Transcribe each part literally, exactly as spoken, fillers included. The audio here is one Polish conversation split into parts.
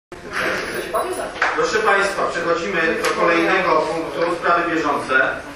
Proszę Państwa, przechodzimy do kolejnego punktu, sprawy bieżące.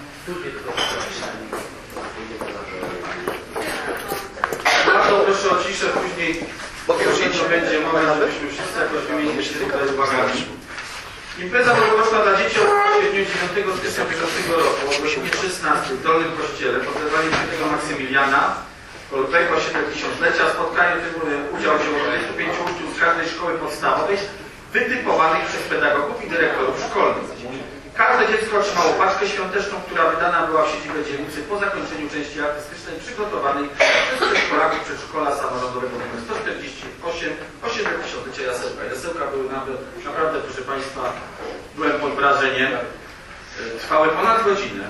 Bardzo proszę o ciszę, później to będzie moment, żebyśmy wszyscy jakoś wymienili się tutaj uwagami. Impreza noworoczna dla dzieci odbyła się w dniu dziewiątego stycznia bieżącego roku o godzinie szesnastej w Dolnym Kościele pod wezwaniem świętego Maksymiliana Kolpego siedemdziesiątlecia. W spotkaniu tym udział wzięło dwudziestu pięciu uczniów z każdej szkoły podstawowej wytypowanych przez pedagogów i dyrektorów szkolnych. Każde dziecko otrzymało paczkę świąteczną, która wydana była w siedzibie dzielnicy po zakończeniu części artystycznej przygotowanej przez przedszkolaków przedszkola samorządowego nr sto czterdzieści osiem osiemdziesiątlecia Jasełka. Jasełka były nawet, naprawdę, proszę Państwa, byłem pod wrażeniem. Trwały ponad godzinę.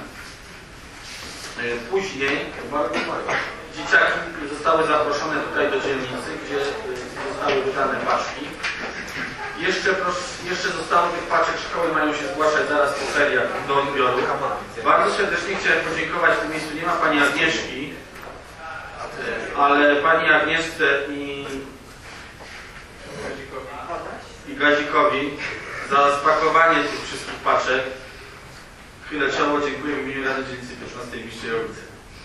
Później dzieciaki zostały zaproszone tutaj do dzielnicy, gdzie zostały wydane paczki. Jeszcze, jeszcze zostało tych paczek, szkoły mają się zgłaszać zaraz po feriach do odbioru. Bardzo serdecznie chciałem podziękować, w tym miejscu nie ma Pani Agnieszki, ale Pani Agnieszce i, i Gazikowi za spakowanie tych wszystkich paczek. Chwilę czoło, dziękuję w imieniu Rady Dzielnicy piętnastej w Miszczejowice.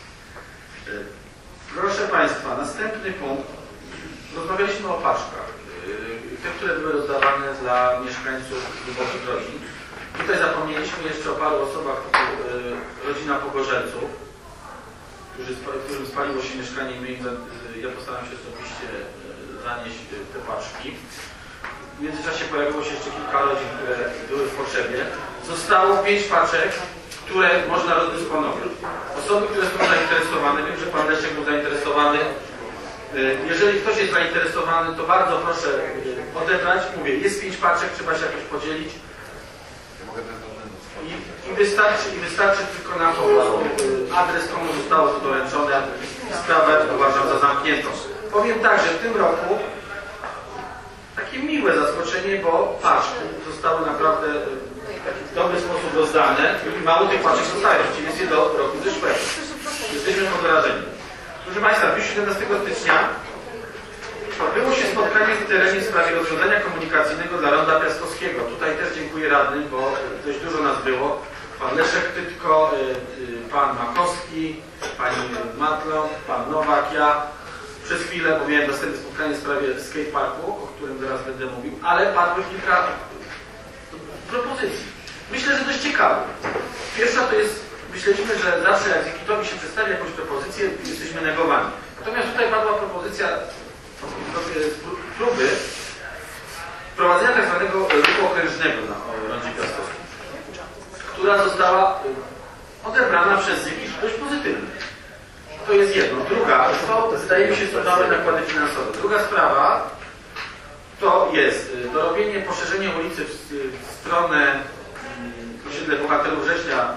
Proszę Państwa, następny punkt. Rozmawialiśmy o paczkach. Te, które były rozdawane dla mieszkańców ubogich rodzin. Tutaj zapomnieliśmy jeszcze o paru osobach, rodzina Pogorzelców, którzy, którym spaliło się mieszkanie i my im, ja postaram się osobiście zanieść te paczki. W międzyczasie pojawiło się jeszcze kilka rodzin, które były w potrzebie. Zostało pięć paczek, które można rozdysponować. Osoby, które są zainteresowane, wiem, że Pan Leszek był zainteresowany. Jeżeli ktoś jest zainteresowany, to bardzo proszę odebrać. Mówię, jest pięć paczek, trzeba się jakoś podzielić. I, i, wystarczy, i wystarczy tylko nam po prostu adres, komu zostało to doręczone. Sprawę uważam za zamkniętą. Powiem tak, że w tym roku takie miłe zaskoczenie, bo paczki zostały naprawdę w dobry sposób rozdane i mało tych paczek zostaje. Właściwie jest je do roku zeszłego. Jesteśmy pod wrażeniem. Proszę Państwa, w dniu siedemnastego stycznia odbyło się spotkanie w terenie w sprawie rozwiązania komunikacyjnego dla Ronda Piastowskiego. Tutaj też dziękuję radnym, bo dość dużo nas było. Pan Leszek Tytko, Pan Makowski, Pani Matlon, Pan Nowak, ja. Przez chwilę, bo miałem następne spotkanie w sprawie skateparku, o którym zaraz będę mówił, ale padły kilka propozycji. Myślę, że dość ciekawe. Pierwsza to jest, myśleliśmy, że zawsze jak Zikitowi się przedstawi jakąś propozycję, jesteśmy negowani. Natomiast tutaj padła propozycja próby wprowadzenia tak zwanego ruchu okrężnego na Rondzie Piastowskim, która została odebrana przez Zikit dość pozytywnie. To jest jedno. Druga, to zdaje mi się są nowe nakłady finansowe. Druga sprawa to jest dorobienie, poszerzenie ulicy w, w stronę osiedle Bohaterów Września.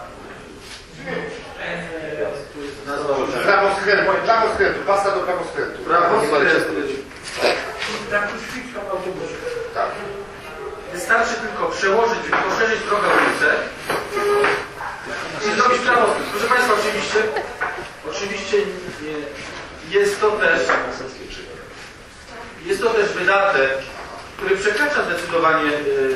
Prawo skrętu, prawo skrętu, pasta do prawo skrętu. Prawo skrętu. Tak. Wystarczy tylko przełożyć, poszerzyć trochę ulicę i zrobić prawo skrętu. Proszę Państwa, oczywiście, oczywiście jest to też jest to też wydatek, który przekracza zdecydowanie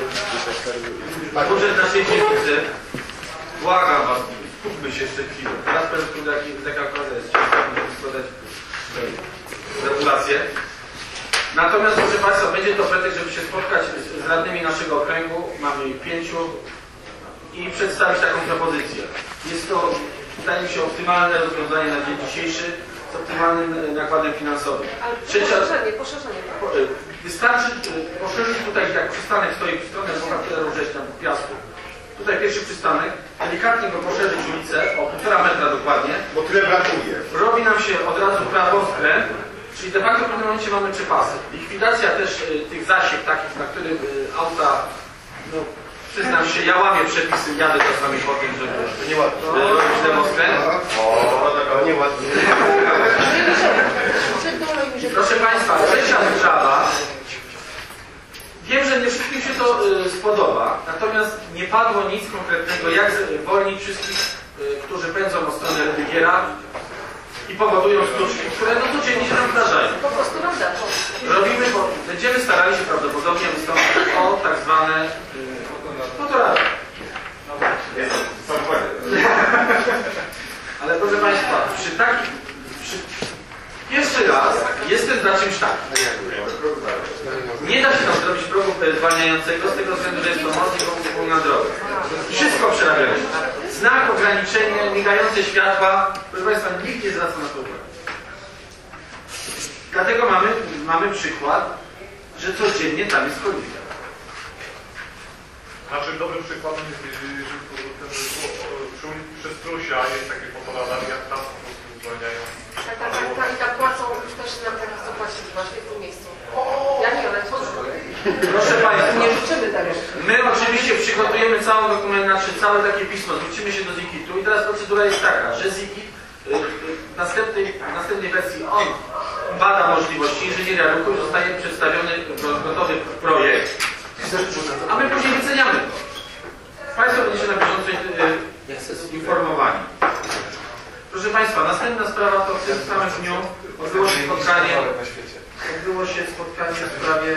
budżet naszej dzielnicy. Błagam Was, skupmy się jeszcze chwilę. Teraz pewnie taka okazja jest ciężka, żeby składać gratulacje. Natomiast, proszę Państwa, będzie to pretekst, żeby się spotkać z, z radnymi naszego okręgu. Mamy ich pięciu i przedstawić taką propozycję. Jest to, wydaje mi się, optymalne rozwiązanie na dzień dzisiejszy z optymalnym nakładem finansowym. Ale Trzecia, poszerzenie, poszerzenie. Wystarczy poszerzyć tutaj, jak przystanek stoi w stronę Bohaterów Września w Piasku. Tutaj pierwszy przystanek, delikatnie go poszerzyć ulicę o półtora metra dokładnie. Bo tyle brakuje. Robi nam się od razu prawoskręt, czyli de facto w pewnym momencie mamy trzy pasy. Likwidacja też y, tych zasiek takich, na których y, auta, no przyznam się, ja łamię przepisy, jadę czasami po tym, żeby To nieładnie. no, robić demoskręt. O, nieładnie. Proszę Państwa, trzecia sprawa. Wiem, że nie wszystkim się to y, spodoba, natomiast nie padło nic konkretnego, jak zwolnić wszystkich, y, którzy pędzą od strony Rydygiera i powodują sztuczki, które no codziennie się nam zdarzają. Po prostu nam darzą. robimy, bo będziemy starali się prawdopodobnie wystąpić o tak zwane yy, no to rada. Ale proszę Państwa, przy takim przy... jeszcze raz jestem za czymś takim. Nie da się tam zrobić progu zwalniającego z tego względu, że jest to most na drogę. Wszystko przerabialiśmy. Znak, ograniczenie, migające światła. Proszę Państwa, nikt nie zwraca na to uwagi. Dlatego mamy, mamy przykład, że codziennie tam jest kolizja. Znaczy dobrym przykładem jest, że ten przez Strusia jest takie fotoradar, jak tam po prostu zwalniają. Tak, tak, tak, tak, i tak płacą, już też nam tak zapłacić właśnie w tym miejscu. Ja nie, ale co? Proszę Państwa, Nie życzymy tak. my oczywiście przygotujemy całą dokumentację, całe takie pismo, zwrócimy się do Zikitu i teraz procedura jest taka, że Zikit w następnej, w następnej wersji on bada możliwości, inżynieria ruchu i zostaje przedstawiony gotowy projekt, a my później wyceniamy to. Państwo będziecie na bieżąco informowani. Proszę Państwa, następna sprawa to w tym samym dniu odbyło się spotkanie, odbyło się spotkanie w sprawie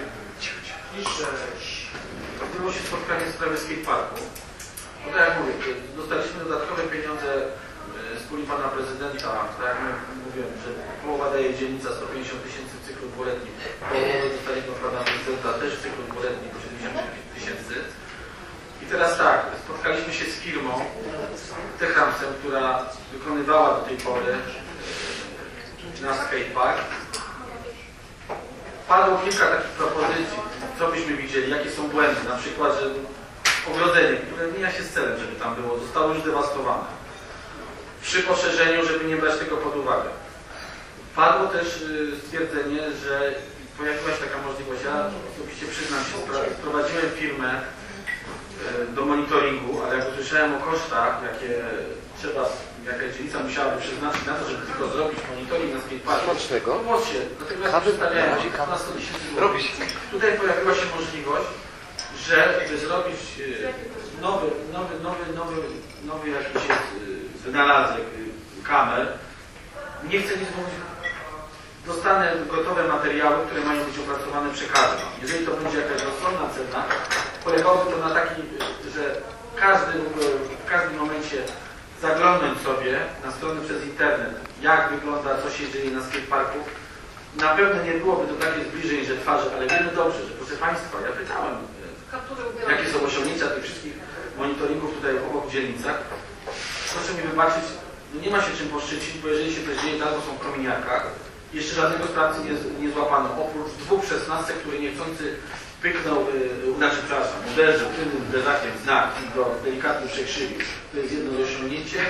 odbyło się spotkanie w sprawie skateparku. No tak jak mówię, dostaliśmy dodatkowe pieniądze z puli pana prezydenta, tak jak mówiłem, że połowa daje dzielnica sto pięćdziesiąt tysięcy w cyklu dwuletnim, połowa dostanie od pana prezydenta też w cyklu dwuletnim po siedemdziesiąt tysięcy. I teraz tak, spotkaliśmy się z firmą Techramsem, która wykonywała do tej pory nasz skatepark. Padło kilka takich propozycji, co byśmy widzieli, jakie są błędy, na przykład, że ogrodzenie, które mija się z celem, żeby tam było, zostało już zdewastowane. Przy poszerzeniu, żeby nie brać tego pod uwagę. Padło też stwierdzenie, że pojawiła się taka możliwość, ja osobiście przyznam się, sprowadziłem firmę do monitoringu, ale jak usłyszałem o kosztach, jakie trzeba, jaka dzielnica musiałaby przeznaczyć na to, żeby tylko zrobić monitoring na skateparku, to się, dlatego ja przedstawiałem na sto tysięcy złotych. Tutaj pojawiła się możliwość, żeby zrobić nowy, nowy, nowy, nowy, nowy jakiś wynalazek kamer. Nie chcę nic mówić. Dostanę gotowe materiały, które mają być opracowane przekażę. Jeżeli to będzie jakaś rozsądna cena, polegałoby to na takiej, że każdy mógłby w każdym momencie zaglądnąć sobie na stronę przez internet, jak wygląda, co się dzieje na skateparku. Na pewno nie byłoby to takie zbliżeń, że twarzy, ale wiemy dobrze, że proszę Państwa, ja pytałem, jakie są osiągnięcia tych wszystkich monitoringów tutaj obok w dzielnicach. Proszę mi wybaczyć, no nie ma się czym poszczycić, bo jeżeli się coś dzieje, albo są w kominiarkach, jeszcze żadnego sprawcy nie, nie złapano, oprócz dwóch szesnastek, który niechcący pyknął, yy, znaczy przepraszam, uderzył tym uderzakiem w znak i go delikatnie przekrzywił. To jest jedno osiągnięcie.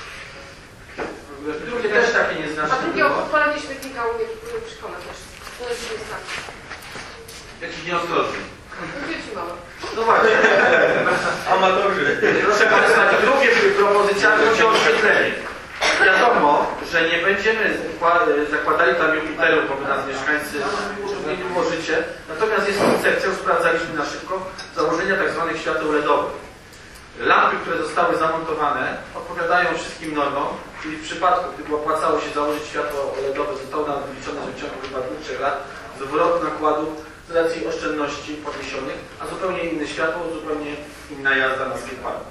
Drugie też takie nieznaczne. A drugie odpalenie śmietnika u mnie w szkole też. To jest znak. Jakiś nieostrożny. Dzieci małe. No właśnie. Amatorzy. Proszę Państwa, drugie propozycja chodzi o oświetlenie. Wiadomo, że nie będziemy zakładali tam Jupiterów, bo by nas mieszkańcy utrudnili było życie. Natomiast jest koncepcja, już sprawdzaliśmy na szybko, założenia tak zwanych świateł L E D owych. Lampy, które zostały zamontowane, odpowiadają wszystkim normom, czyli w przypadku, gdyby opłacało się założyć światło L E D owe, zostało nam wyliczone, że w ciągu chyba dwóch, trzech lat zwrot nakładów z racji oszczędności podniesionych, a zupełnie inne światło, zupełnie inna jazda na skateparku.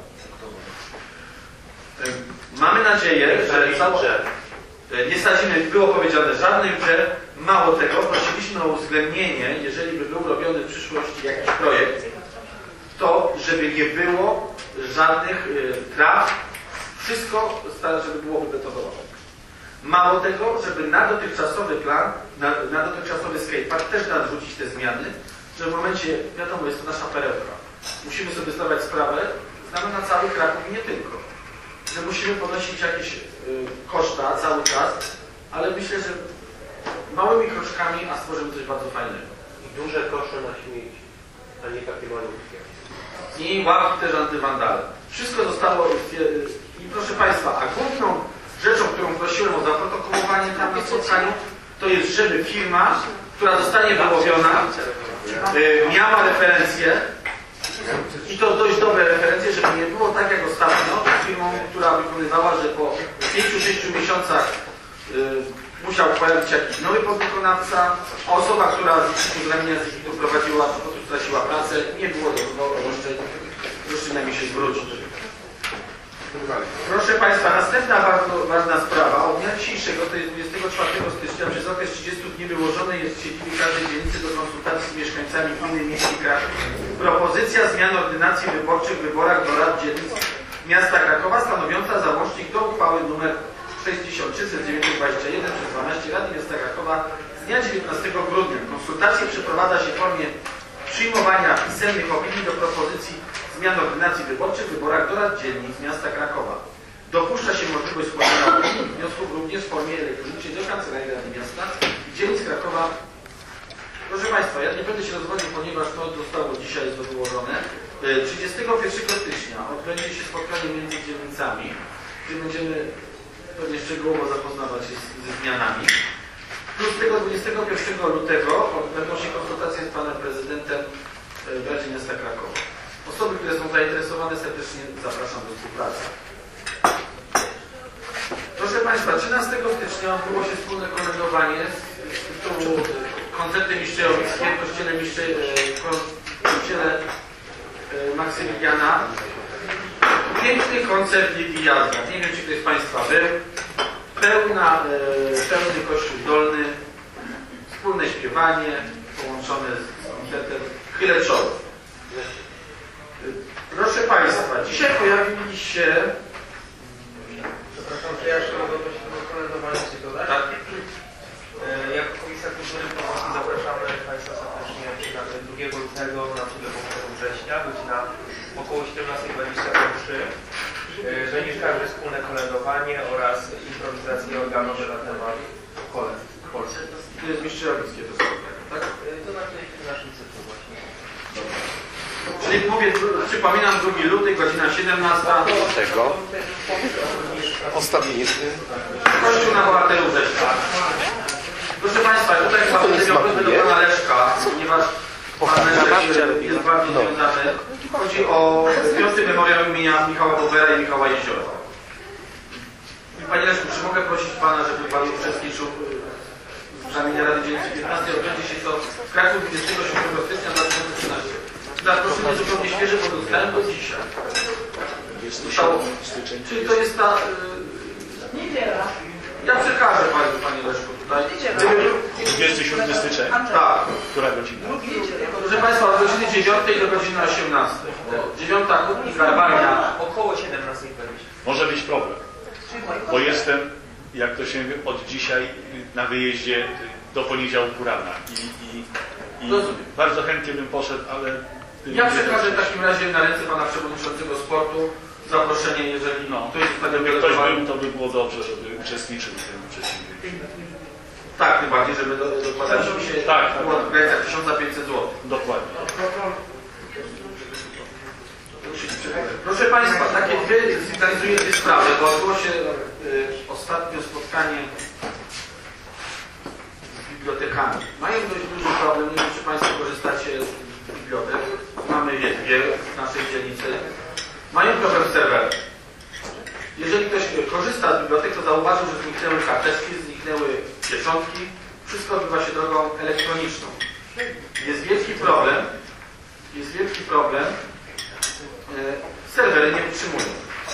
Mamy nadzieję, że cało... nie sadzimy, było powiedziane, żadnych drzew. Mało tego, prosiliśmy o uwzględnienie, jeżeli by był robiony w przyszłości jakiś projekt, to żeby nie było żadnych y, traw, wszystko, żeby było wybetonowane. Mało tego, żeby na dotychczasowy plan, na, na dotychczasowy skatepark też narzucić te zmiany, że w momencie, wiadomo, jest to nasza perełka. Musimy sobie zdawać sprawę, znamy na cały Kraków i nie tylko, że musimy ponosić jakieś y, koszta cały czas, ale myślę, że małymi kroczkami, a stworzymy coś bardzo fajnego. I duże kosze na śmieci, a nie takie malutkie. I ławki też antywandale. Wszystko zostało... I proszę Państwa, a główną rzeczą, którą prosiłem o zaprotokołowanie tam na spotkaniu, to jest, żeby firma, która zostanie wyłowiona, y, miała referencje, i to dość dobre referencje, żeby nie było tak jak ostatnio z firmą, która wykonywała, że po pięciu sześciu miesiącach y, musiał pojawić się jakiś nowy podwykonawca, a osoba, która z uwzględnienia z ich prowadziła, po prostu straciła pracę, nie było do roszczeń, roszczeniami się zwrócić. Proszę Państwa, następna bardzo ważna sprawa. Od dnia dzisiejszego, to jest dwudziestego czwartego stycznia, przez okres trzydziestu dni wyłożone jest w siedzibie każdej dzielnicy do konsultacji z mieszkańcami gminy miejskiej Kraków propozycja zmian ordynacji wyborczych w wyborach do rad dzielnic miasta Krakowa, stanowiąca załącznik do uchwały nr sześćdziesiąt trzy dziewięćset dwadzieścia jeden przez dwanaście Rady Miasta Krakowa z dnia dziewiętnastego grudnia. Konsultacje przeprowadza się w formie przyjmowania pisemnych opinii do propozycji zmian ordynacji wyborczych w wyborach do rad dzielnic miasta Krakowa. Dopuszcza się możliwość składania opinii i wniosków również w formie elektronicznej do Kancelarii Rady Miasta i dzielnic Krakowa. Proszę Państwa, ja nie będę się rozwodził, ponieważ to zostało dzisiaj wyłożone. trzydziestego pierwszego stycznia odbędzie się spotkanie między dzielnicami, gdzie będziemy pewnie szczegółowo zapoznawać się z, ze zmianami. Plus tego dwudziestego pierwszego lutego odbędą się konsultacje z Panem Prezydentem w Radzie Miasta Krakowa. Osoby, które są zainteresowane, serdecznie zapraszam do współpracy. Proszę Państwa, trzynastego stycznia odbyło się wspólne kolędowanie z tytułu koncerty miszczejowickie w kościele, miszcze, w kościele Maksymiliana. Piękny koncert Lidii Jazga. Nie wiem, czy ktoś z Państwa był. Pełna, pełny kościół dolny, wspólne śpiewanie połączone z koncertem Chylę czoło. Proszę Państwa, dzisiaj pojawili się... Przepraszam, czy ja jeszcze mogę prosić o kolędowanie się dodać? Tak. Jako Komisja Kultury i Pomocy zapraszamy Państwa serdecznie na drugiego lutego na czwartego września, godzina około siedemnastej dwadzieścia trzy. Będzie każde wspólne kolędowanie oraz improwizacje organowe na temat kolęd w Polsce. To jest miszczejowickie to są, tak? To znaczy w naszym cyklu właśnie. Czyli mówię, przypominam, drugi luty, godzina siedemnasta. Tego. Ostatni jest. Kościół na bohaterów Września. Proszę Państwa, tutaj chyba prośbę do Pana Leszka, ponieważ Pan Leszek jest bardziej związany. Chodzi o piąty memoriał imienia Michała Bobera i Michała Jeziora. Panie Leszku, czy mogę prosić Pana, żeby Pan uczestniczył w ramieniu Rady Dzielnicy piętnastej? Odbędzie się to w Kraków dwudziestego siódmego stycznia dwa tysiące trzynaście. Zaproszenie zupełnie świeże, bo dostałem do dzisiaj. Zostało, czyli to jest ta... Yy, niedziela. Ja przekażę Panu, Panie Leszku, tutaj. dwudziestego siódmego stycznia? Tak. Która godzina? Proszę Państwa, od godziny dziewiątej do godziny osiemnastej. Dziewiąta Kutnik, Garbarnia. Około siedemnastej dwadzieścia. Może być problem, bo jestem, jak to się od dzisiaj, na wyjeździe do poniedziałku rana i, i, i bardzo chętnie bym poszedł, ale... Ja przekażę w takim razie na ręce Pana Przewodniczącego Sportu zaproszenie, jeżeli No, to jest gdyby ktoś był, to by było dobrze, żeby uczestniczył w tym uczestniczył. Tak, tym bardziej, żeby do, dokładaliśmy się Tak, tak, było tak. w granicach tysiąc pięćset złotych. Dokładnie. Proszę Państwa, takie dwie, sygnalizuję dwie sprawy, bo odbyło się y, ostatnio spotkanie z bibliotekami. Mają dość duży problem, nie wiem, czy Państwo korzystacie z bibliotek. Mamy je dwie w naszej dzielnicy. Mają problem z serwerem. Jeżeli ktoś korzysta z bibliotek, to zauważył, że zniknęły karteczki, zniknęły pieczątki. Wszystko odbywa się drogą elektroniczną. Jest wielki problem, jest wielki problem, e, serwery nie wytrzymują.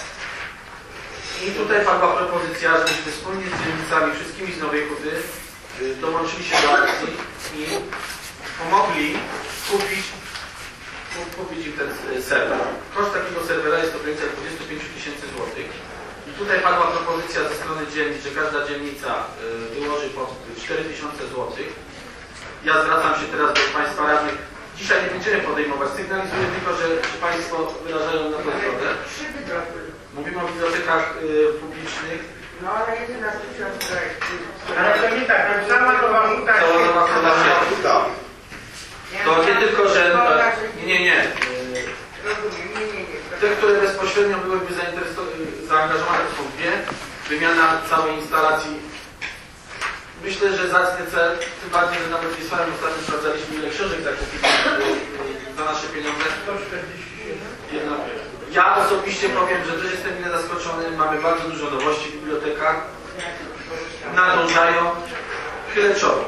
I tutaj padła propozycja, żebyśmy wspólnie z dzielnicami, wszystkimi z Nowej Huty e, dołączyli się do akcji i pomogli kupić, kupić im ten serwer. Koszt takiego serwera jest w okolicach dwudziestu pięciu tysięcy złotych. I tutaj padła propozycja ze strony dzielnic, że każda dzielnica wyłoży po cztery tysiące złotych. Ja zwracam się teraz do Państwa radnych. Dzisiaj nie będziemy podejmować. Sygnalizuję tylko, że Państwo wyrażają na to zgodę. Mówimy o bibliotekach y, publicznych. No ale jedynaście tysięcy. Ale to nie tak, sama to waluta się. Cała fundacja. To nie tylko, że... Nie, nie, nie. Rozumiem, nie, nie, nie. Te, które bezpośrednio byłyby zaangażowane, są dwie. Wymiana całej instalacji. Myślę, że zacny cel, tym bardziej, że nawet wysłałem ostatnio sprawdzaliśmy, ile książek zakupiliśmy za nasze pieniądze. Jedna. Ja osobiście powiem, że też jestem mile zaskoczony. Mamy bardzo dużo nowości w bibliotekach. nadążają, chylę czoło.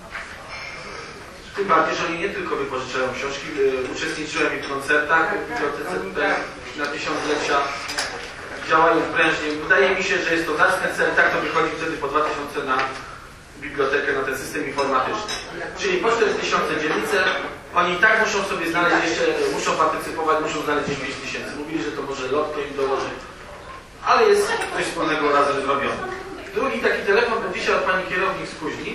Tym bardziej, że oni nie tylko wypożyczają książki, uczestniczyłem w koncertach w bibliotece tutaj na tysiąclecia, działają prężnie. Wydaje mi się, że jest to zacny cel, tak to wychodzi wtedy po dwa tysiące na bibliotekę, na ten system informatyczny. Czyli po cztery tysiące dzielnice, oni i tak muszą sobie znaleźć jeszcze, muszą partycypować, muszą znaleźć pięć tysięcy. Mówili, że to może lotko im dołoży, ale jest coś wspólnego razem zrobione. Drugi taki telefon był dzisiaj od pani kierownik z Kuźnic.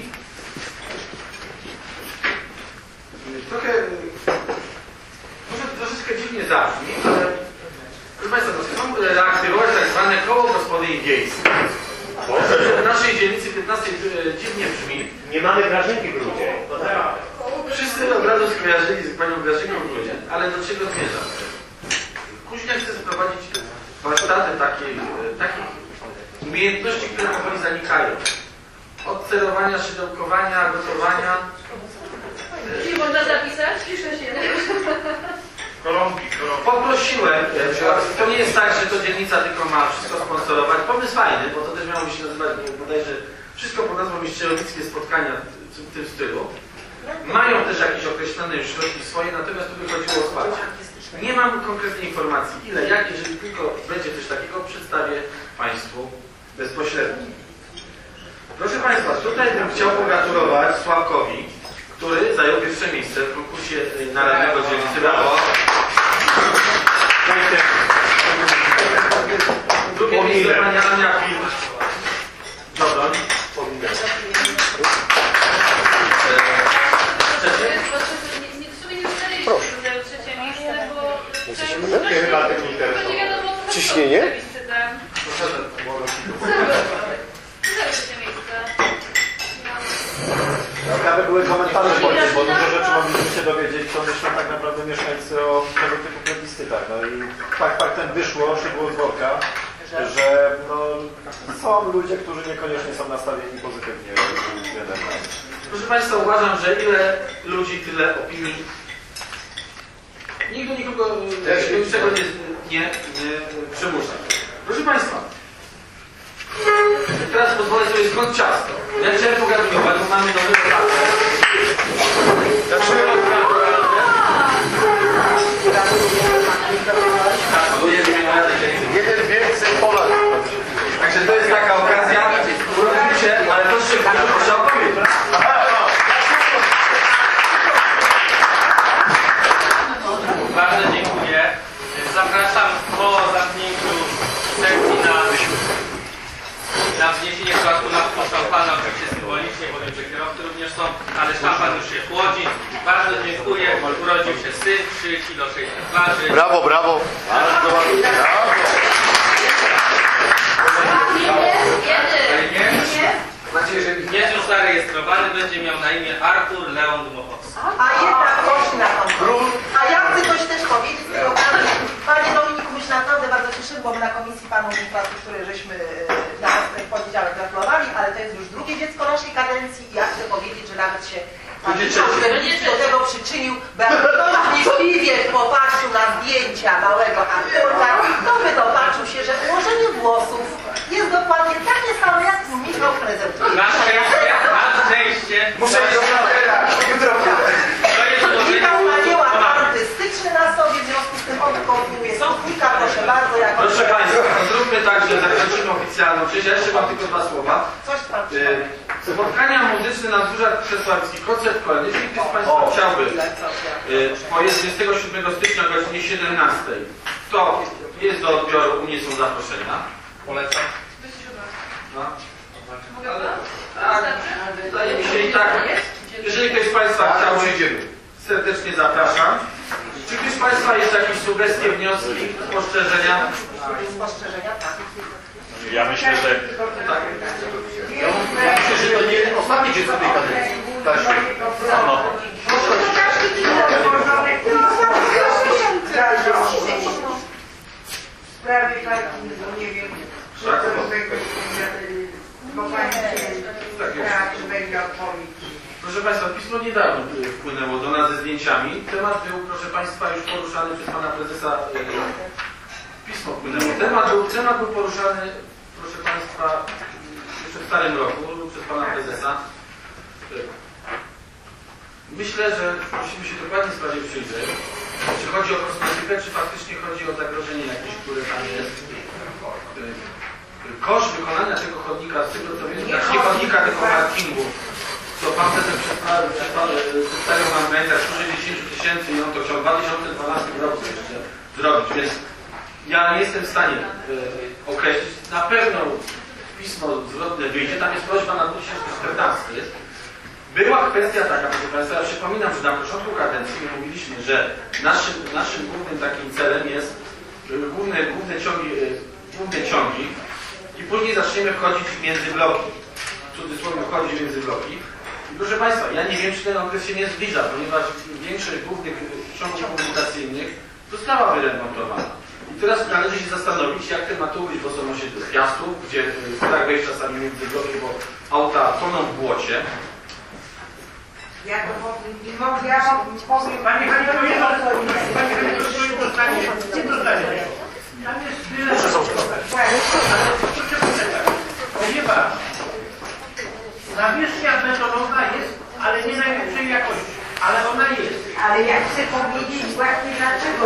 Trochę, może troszeczkę dziwnie zabrzmi, ale proszę Państwa, to chcą reaktywować tak zwane koło gospodyń wiejskich. W naszej dzielnicy piętnastej dziwnie brzmi. Nie mamy Grażynki w Grudzie. Wszyscy od razu skojarzyli z panią Grażynką w Grudzie, ale do czego zmierzam? Kuźnia chce wprowadzić warsztaty takiej, takich umiejętności, które powoli zanikają. Od cerowania, szydełkowania, gotowania. Czyli można zapisać? Pisze się. Koronki, koronki. Poprosiłem, to nie jest tak, że to dzielnica tylko ma wszystko sponsorować. Pomysł fajny, bo to też miało się nazywać bodajże wszystko pod nazwą Mistrzowickie spotkania w tym stylu. Mają też jakieś określone już środki swoje, natomiast tu wychodziło o wsparcie. Nie mam konkretnej informacji, ile, jak, jeżeli tylko będzie coś takiego, przedstawię Państwu bezpośrednio. Proszę Państwa, tutaj bym chciał pogratulować Sławkowi, który zajął pierwsze miejsce w konkursie na radnego dzielnicy. Brawo! Drugie miejsce pani Ania Filcz. Dobra. Ciśnienie? Ciekawe były komentarze po tym, bo dużo rzeczy mogliśmy się dowiedzieć, co myślą tak naprawdę mieszkańcy o tego typu plebiscytach. No i tak faktem wyszło, szybło z worka, że no, są ludzie, którzy niekoniecznie są nastawieni pozytywnie względem nas. Proszę Państwa, uważam, że ile ludzi, tyle opinii. Nigdy nikogo do niczego nie, nie, nie przymusza. Proszę Państwa, teraz pozwolę sobie skąd ciasto. Ja chciałem pogratulować, bo mamy nowy pracę. Jeden więcej Polak. Także to jest taka okazja, urodził się, ale to szybko, trzeba powiedzieć. Bardzo dziękuję. Zapraszam po zamknięciu sekcji na, na wzniesienie flasku na szampana, oczywiście symbolicznie, bo wiem, że kierowcy również są, ale szampan już się chłodzi. Bardzo dziękuję. Urodził się syn, trzy kilo sześćset waży. Brawo, brawo. Bardzo ładnie. Brawo. Jest już zarejestrowany, będzie miał na imię Artur Leon Dmochowski. A jedna gość na końcu. A ja chcę coś też powiedzieć z tego okazji. Panie Dominiku, my się naprawdę bardzo cieszymy, bo my na Komisji Panu Infrastruktury żeśmy na w poniedziałek gratulowali, ale to jest już drugie dziecko naszej kadencji i ja chcę powiedzieć, że nawet się Pan do tego przyczynił, bo jak ktoś wnikliwie popatrzył na zdjęcia małego Arturka, to by dopatrzył się, że ułożenie włosów jest dokładnie takie same jak Michał prezentuje. Na szczęście, na szczęście. Muszę iść do Fratera. Jutro Michał ma dzieła artystyczne na sobie, w związku z tym on koordynuje słownika, proszę bardzo. Jak Proszę Państwa, zróbmy tak, że zakończymy oficjalną część. Ja jeszcze mam tylko dwa słowa. Coś tam. E, spotkania muzyczne na wzgórzach Przesławskich, koncert kolejny. Jeśli ktoś z Państwa chciałby, e, bo jest dwudziestego siódmego stycznia o godzinie siedemnastej, to jest do odbioru, u mnie są zaproszenia. Polecam. No. Tak, wydaje mi się i tak. Jeżeli ktoś z Państwa chciałby, serdecznie zapraszam. Czy ktoś z Państwa jest jakieś sugestie, wnioski, spostrzeżenia? Spostrzeżenia, tak. Ja myślę, że Tak. Ja myślę, że to nie ostatnie dziecko tej kadencji. Tak. no, W sprawie takiej, no nie wiem, szybkowego teatru węgla policji. Proszę Państwa, pismo niedawno wpłynęło do nas ze zdjęciami. Temat był, proszę Państwa, już poruszany przez Pana Prezesa. Pismo wpłynęło. Temat był, temat był poruszany, proszę Państwa, jeszcze w starym roku. pana prezesa. Myślę, że musimy się dokładnie sprawie przyjrzeć, czy chodzi o kosmetykę, czy faktycznie chodzi o zagrożenie jakieś, które tam jest. Koszt wykonania tego chodnika, z tego co wiem, znaczy nie chodnika, tylko parkingu, co pan prezes przedstawił nam graniach sto sześćdziesiąt tysięcy i on to chciał w dwa tysiące dwunastym roku jeszcze zrobić, więc ja nie jestem w stanie e, określić. Na pewno pismo zwrotne wyjdzie, tam jest prośba na dwa tysiące czternasty. Była kwestia taka, proszę Państwa, ja przypominam, że na początku kadencji my mówiliśmy, że naszym, naszym głównym takim celem jest główne, główne, ciągi, główne ciągi i później zaczniemy wchodzić między bloki. W cudzysłowie wchodzić między bloki. I proszę Państwa, ja nie wiem, czy ten okres się nie zbliża, ponieważ większość głównych ciągów komunikacyjnych została wyremontowana. I teraz należy się zastanowić, jak ten ma tu być, bo są osiedle Piastów, gdzie brak wejść czasami między bloki, bo auta toną w błocie. Ja to powiem, ja powiem, Panie Haniu, to jest Panie Haniu, to jest dostanie, jedno zdanie. Tam jest tyle, ponieważ nawierzchnia betonowa jest, ale nie najlepszej jakości, ale ona jest. Ale ja chcę powiedzieć właśnie dlaczego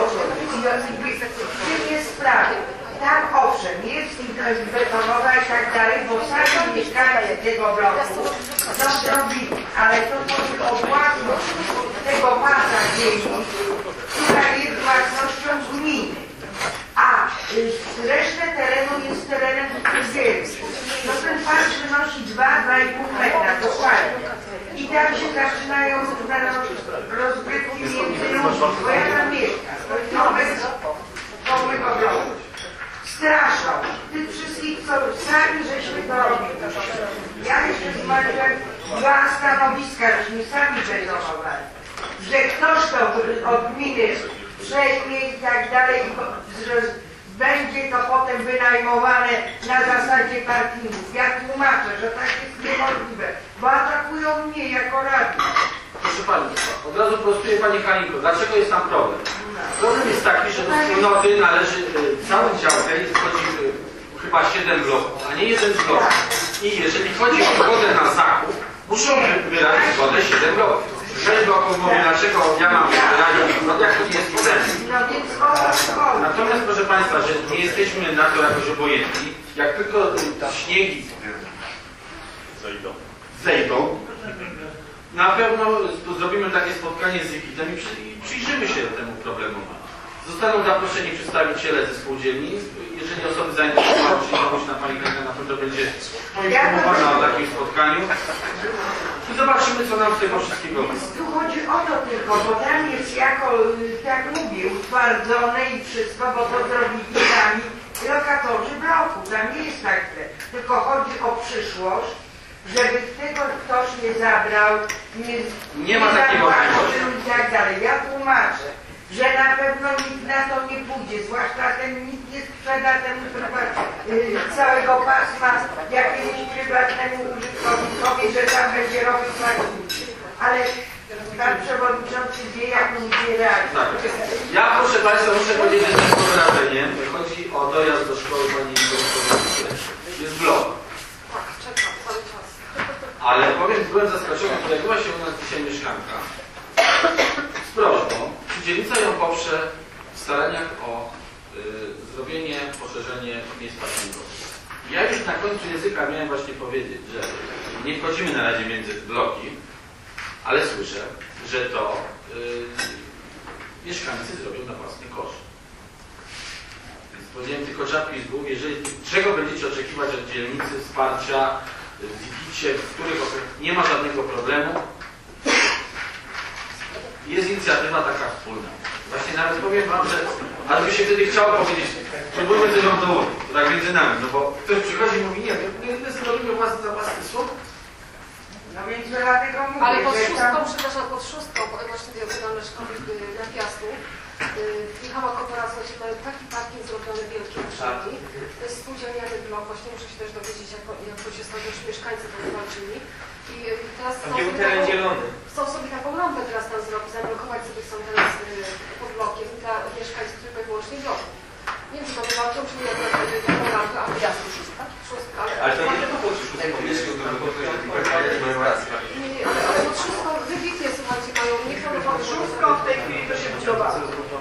w tym jest sprawa. Tak, owszem, jest betonowa i tak dalej, bo sami mieszkańcy tego bloku to zrobili, ale to chodzi o własność tego pasa ziemi, która jest własnością gminy. A y, resztę terenu jest terenem wielkim. No ten pas wynosi dwa do dwóch i pół metra, dokładnie. I tam się zaczynają rozgrywki między ludźmi, bo ja tam mieszkam. To jest nowe nowego bloku. Straszą tych wszystkich, co sami żeśmy to robili. Ja jeszcze zmarłem dwa stanowiska, żeśmy sami betonowali. Że ktoś to od gminy przejmie i tak dalej, że będzie to potem wynajmowane na zasadzie parkingów. Ja tłumaczę, że tak jest niemożliwe, bo atakują mnie jako radny. Proszę Państwa, od razu prostuję Pani Halinko, dlaczego jest tam problem? Problem jest taki, że do wspólnoty należy y, całą działkę i wchodzi y, chyba siedem bloków, a nie jeden z bloków. I jeżeli chodzi o zgodę na zakup, muszą wyrazić zgodę siedem bloków. sześć bloków mówi, dlaczego ja mam wyrazić zgodę, jak to nie jest problemem. Natomiast proszę Państwa, że nie jesteśmy na to jakoś obojętni, jak tylko y, śniegi Zejdą. zejdą, na pewno zrobimy takie spotkanie z Zikitem i, przy, i przyjrzymy się temu problemowi. Zostaną zaproszeni przedstawiciele ze spółdzielni. Jeżeli osoby zainteresowane przyjdą się na Pani Kankę, na pewno będzie poinformowana o takim spotkaniu. I zobaczymy, co nam z tego wszystkiego jest. Tu chodzi o to tylko, bo tam jest jako, tak mówię, utwardzone i wszystko, bo to zrobili sami lokatorzy bloku. Tam nie jest tak źle. Tylko chodzi o przyszłość, żeby tego ktoś nie zabrał, nie, nie ma takiego i tak dalej. Ja tłumaczę, że na pewno nikt na to nie pójdzie, zwłaszcza ten nikt nie sprzeda temu yy, całego pasma jakiemuś prywatnemu użytkownikowi, że tam będzie robić parkingi. Ale pan przewodniczący wie, jak ludzie reagują. Tak. Ja proszę Państwa muszę powiedzieć, że jest to wrażenie. Chodzi o dojazd do szkoły Pani Inspektorze. Jest blok. Tak, czekam cały czas. Ale powiem, byłem zaskoczony, pojawiła się u nas dzisiaj mieszkanka z prośbą, czy dzielnica ją poprze w staraniach o y, zrobienie, poszerzenie miejsc parkingowych. Ja już na końcu języka miałem właśnie powiedzieć, że nie wchodzimy na razie między bloki, ale słyszę, że to y, mieszkańcy zrobią na własny koszt. Więc powiedziałem tylko czapki z głów, jeżeli czego będziecie oczekiwać od dzielnicy, wsparcia, w Zikicie, w których nie ma żadnego problemu. Jest inicjatywa taka wspólna. Właśnie nawet powiem Wam, że ale by się wtedy chciało powiedzieć, próbujmy coś Wam dołożyć, tak między nami, no bo ktoś przychodzi i mówi, nie, my, my zrobimy własny za własny słup. No więc dlatego mówię, Ale pod że szóstką, tam... przepraszam, pod szóstką, bo właśnie tej oglądamy szkoły na Piastów, Michała Korporacja, gdzie mają taki parking zrobiony wielki przynajmniej. To jest spółdzielnia blok, właśnie muszę się też dowiedzieć, jak, jak to się stało, że mieszkańcy to walczyli. I teraz chcą sobie, taką, chcą sobie taką lampę teraz tam zrobić, zablokować sobie są teraz pod blokiem dla mieszkańców tylko i wyłącznie bloku. Nie wiem, czy to walczą, czy nie, taką lampę, a Piastów szóstka? Szóstka, ale... Ale to nie to było szóstka.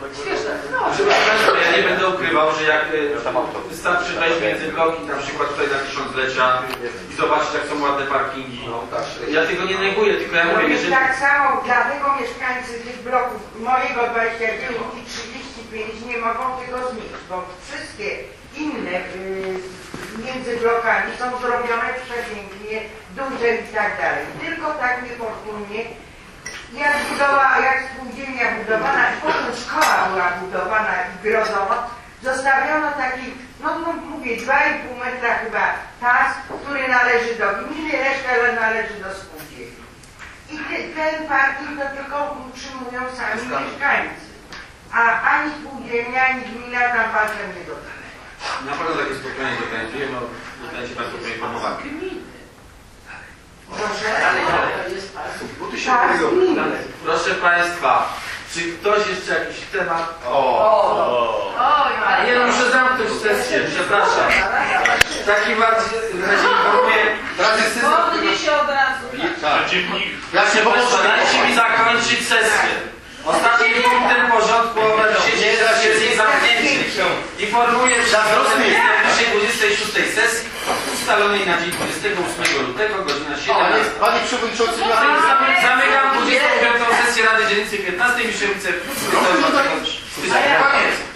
Świeże. No, Proszę Państwa, ja nie będę ukrywał, że jak y, wystarczy wejść między bloki, na przykład tutaj na tysiąclecia i zobaczyć, jak są ładne parkingi. Ja tego nie neguję, tylko ja mówię, jeżeli... Tak samo dlatego mieszkańcy tych bloków mojego dwadzieścia dziewięć i trzydzieści pięć nie mogą tego zmienić, bo wszystkie inne y, między blokami są zrobione przepięknie, duże i tak dalej. Tylko tak niefortunnie, jak budowa, jak spółdzielnia budowana i potem szkoła była budowana i grozowa, zostawiono taki, no, no mówię, dwa i pół metra chyba pas, który należy do gminy, reszta należy do spółdzielni. I te, ten parking to tylko utrzymują sami mieszkańcy. A ani spółdzielnia, ani gmina tam pasem nie dodaje. Na pewno takie spotkanie zorganizuję, no zostaniecie Państwo poinformowani. Proszę. Proszę Państwa, czy ktoś jeszcze jakiś temat? O! Nie no, muszę zamknąć sesję, przepraszam. W takim razie informuję, Modli się od razu. Proszę Państwa, dajcie mi zakończyć sesję. Ostatnim punktem porządku obrad dzisiejszej sesji zamknięcie. Informuję, że najbliższej dwudziestej szóstej sesji ustalonej na dzień dwudziestego ósmego lutego, godzina siedemnasta. Panie Przewodniczący, Zamykam dwudziestą piątą sesję Rady Dzielnicy piętnastej Myszewice. Koniec.